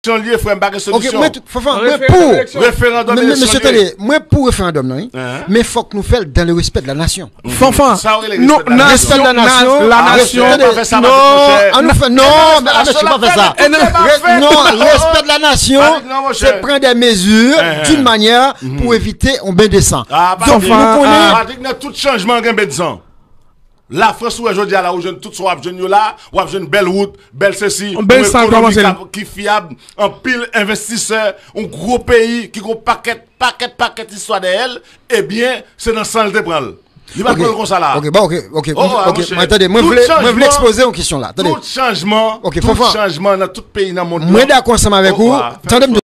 lié frère pas solution. OK, mais pour référendum monsieur Télé, moi pour référendum non, mais faut que nous fassions dans le respect de la nation. Fanfan. Non, respect de la nation, la nation. Non, on nous fait non, mais monsieur pas faire ça. Non, respect de la nation, c'est prendre des mesures d'une manière pour éviter on bain descend. Donc nous connaissons tout changement gain bedsan. La France où aujourd'hui là où jeune tout soit jeune là, ou jeune belle route, belle ceci, qui fiable, un pile investisseur, un gros pays qui gros paquet histoire de elle, eh bien, c'est dans ça le prendre. Il va prendre comme ça là. OK. Attendez, moi je voulais exposer une question là. Attendez. Tout changement, tout changement dans tout pays dans le monde. Moi d'accord ensemble avec vous. Attendez